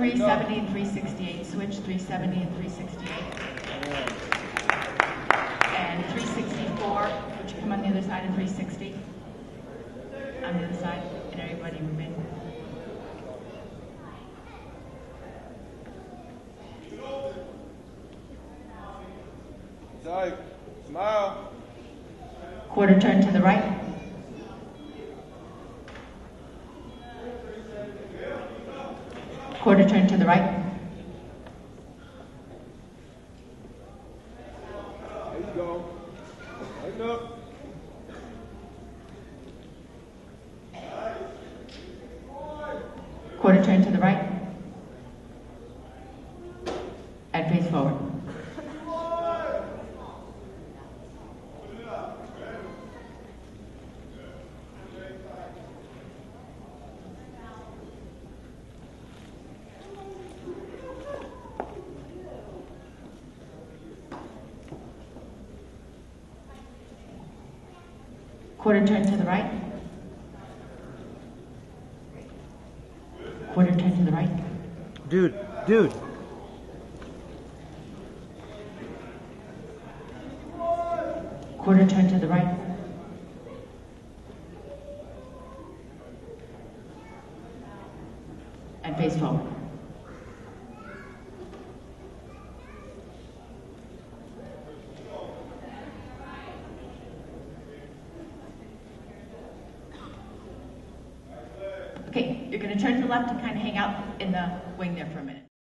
370 and 368. Switch 370 and 368. And 364. Would you come on the other side of 360? On the other side, and everybody move in. Tight. Smile. Quarter turn to the right. Quarter turn to the right. There you go. Wake up. Quarter turn to the right. And face forward. Quarter turn to the right. Quarter turn to the right. Dude. Quarter turn to the right. And face forward. Okay, you're going to turn to the left and kind of hang out in the wing there for a minute.